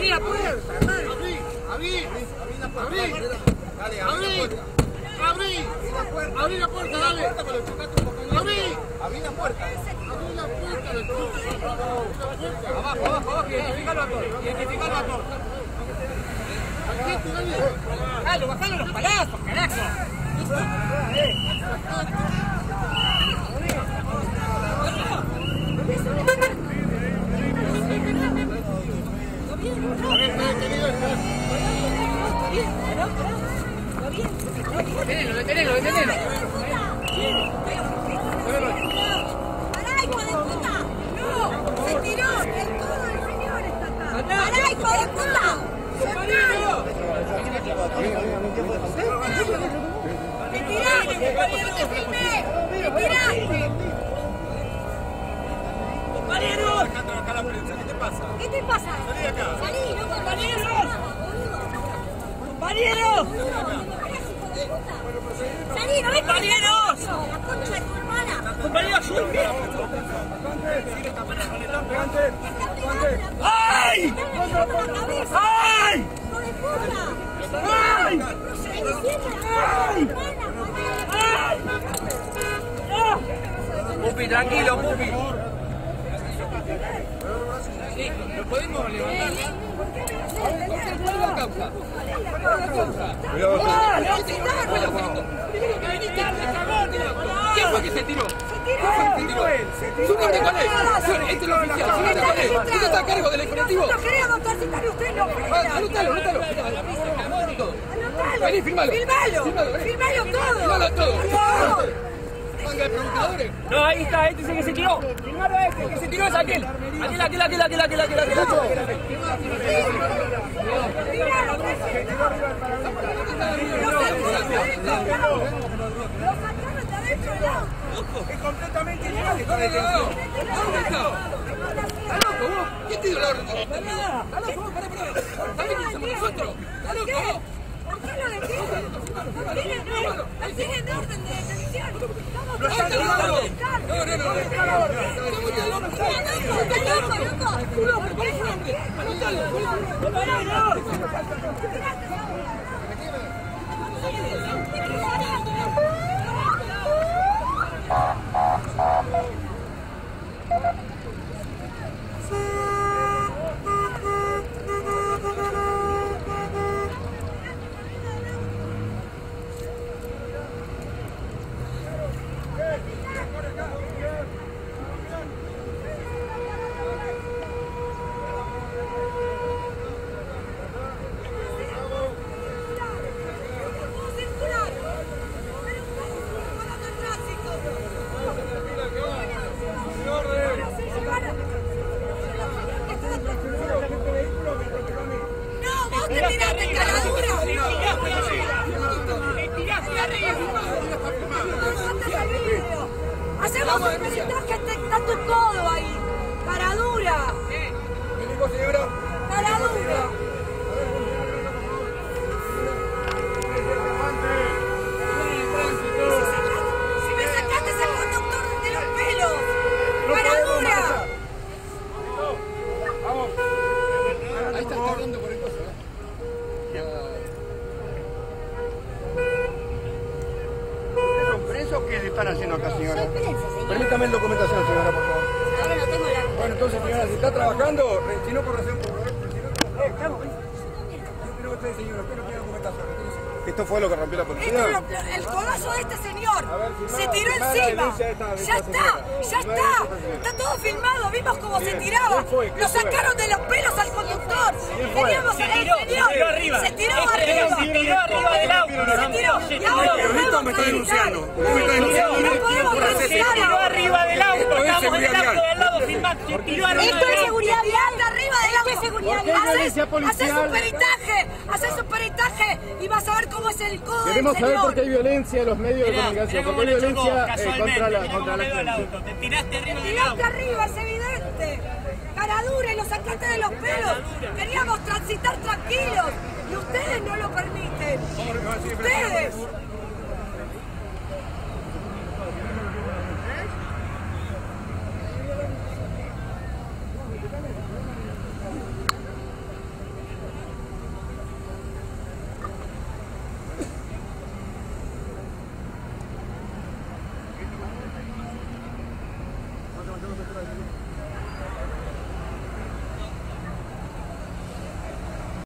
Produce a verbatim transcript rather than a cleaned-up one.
abrí la puerta, abrí, abrí, abrí, dale, abrí, abrí, abrí la puerta, dale, abrí, abrí la puerta, abrí la puerta, abajo, abajo, abajo, identificalo a todos, identificalo a todos. Bajalo, bajalo los palazos, carajo. Detenelo, detenelo, detenelo. ¡Pará, hijo de puta! ¡No! ¡Se tiró! ¡El codo del señor está acá! ¡Pará, hijo de puta! ¡Soltalo! ¡Te tiraste, compañero! ¡Te filmé! ¡Te tiraste! ¡Compañero! ¿Qué te pasa? ¿Qué te pasa? Salí de acá. ¡Salí! ¡No compañero! ¡Compañero! ¡Salí! ¡No ves! ¡Compañeros! ¡La concha de tu hermana! ¡Compañeros, ayúdenme! ¡Ay! ¡Ay! ¡Hijo de puta! ¡Ay! ¡Ay! Pupi, tranquilo, Pupi. Sí, ¿lo podemos levantar? ¿Cuál es la causa? ¿Cuál es la causa? ¿Quién fue que se tiró? ¿Quién fue que se tiró? ¿Su nombre cuál es? Este es el oficial. ¿Su nombre cuál es? ¿Quién está a cargo del operativo? No queríamos transitar y usted no frena. Anótalo, anótalo. Vení, filmalo. Filmalo. Filmalo todo. Filmalo todo. Manga de provocadores. No, ahí está, este es el que se tiró. Filmalo a este, el que se tiró es aquel. Aquel, aquel, aquel, aquel, aquel, aquel, aquel, aquel. Es completamente ilegal esta detención. ¿Dónde está? ¿Está loco vos? ¿Quién te dio la orden? ¿Está loco vos? Pará, pará. ¿Sabés quién somos nosotros? ¿Está loco vos? ¿Por qué lo detienen? ¿No tienen, no tienen orden de detención? ¡No está loco! No, no, no. ¡Está loco! ¡Está loco, loco! ¡Tu nombre! ¿Cuál es tu nombre? ¡Anótalo! Hacemos un peritaje, está tu codo ahí. Cara dura. ¿Venimos, señora? Cara dura. Si me sacaste es el conductor de los pelos. Cara dura. Vamos. Ahí está, está hablando por el coso, ¿eh? ¿Son presos? ¿Qué le están haciendo acá, señora? Soy prensa, señora. Permítame la documentación, señora, por favor. Ahora no tengo la... Bueno, entonces, señora, si está trabajando, si no por razón, por favor, si no... Eh, Carlos, ven. Yo quiero que usted, señora, usted no tiene documentación. ¿Esto fue lo que rompió la policía? Esto es lo- el codazo de este señor. ver, filmá, Se tiró filmá la encima. denuncia de esta- de Ya esta está, señora. ya Filmá está. la denuncia. Está todo filmado. Vimos cómo se Bien. tiraba. ¿Quién fue? ¿Quién Lo fue? sacaron de los pelos al conductor. Teníamos Se el tiró, señor. se tiró arriba. Se tiró Este arriba. se tiró arriba del auto. Se tiró. Se Y tiró. ahora Pero esto me está denunciando. Usted me está denunciando. No podemos por hacer Se transitar. tiró arriba del auto. Esto es Estamos en el seguridad auto vial. del lado filmando. Se tiró arriba Esto del es auto. seguridad vial. Arriba del auto. Esto es seguridad vial. violencia Haces policial. un peritaje. Haces un peritaje y vas a ver cómo es el codo del Queremos saber por señor. qué hay violencia en los medios de Mirá, comunicación, mirá cómo porque hay le chocó violencia eh, casualmente. contra la, Mirá contra cómo la le dio el gente. auto. Te tiraste arriba Te del tiraste auto. arriba, es evidente. Cara dura y lo sacaste de los pelos. Queríamos transitar tranquilos y ustedes no lo permiten. Ustedes.